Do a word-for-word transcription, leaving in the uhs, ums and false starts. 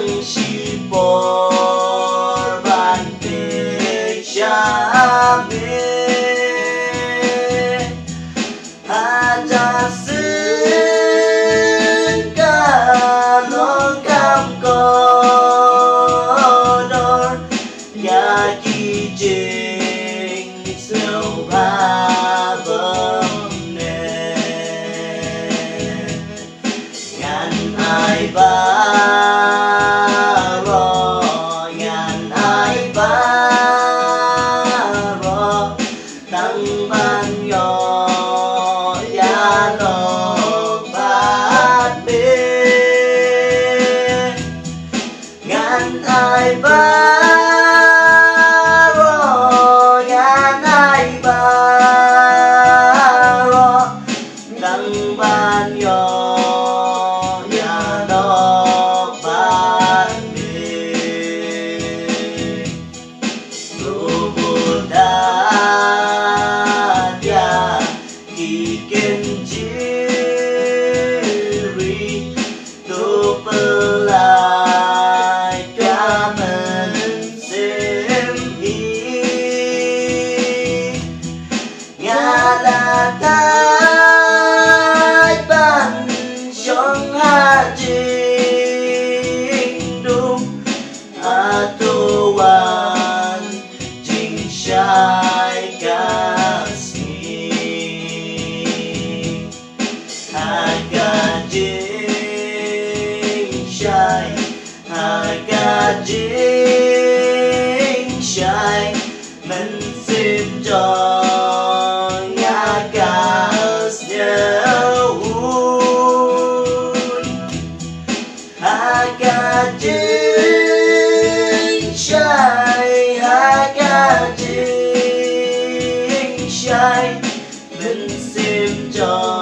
chẳng chỉ bỏ bàn về cha mẹ aja xin cả lo cam có đôi nhà kỳ trình sâu ba bơm nè ngàn ai ba ro ngàn ai ba ro tăng ban nhỏ ya lo bát bê ngàn ai ba ro ngàn ai ba ro tăng ban nhỏ ya lo bát bê lu buddha ya ki kenjiri tu pelai kamen semhi ngala tai ban trong ha jing dum atuan jing shai kasmi Haga jing shai Haga jing shai mình xin cho ngã cả nhau Haga jing shai Haga jing shai mình xin cho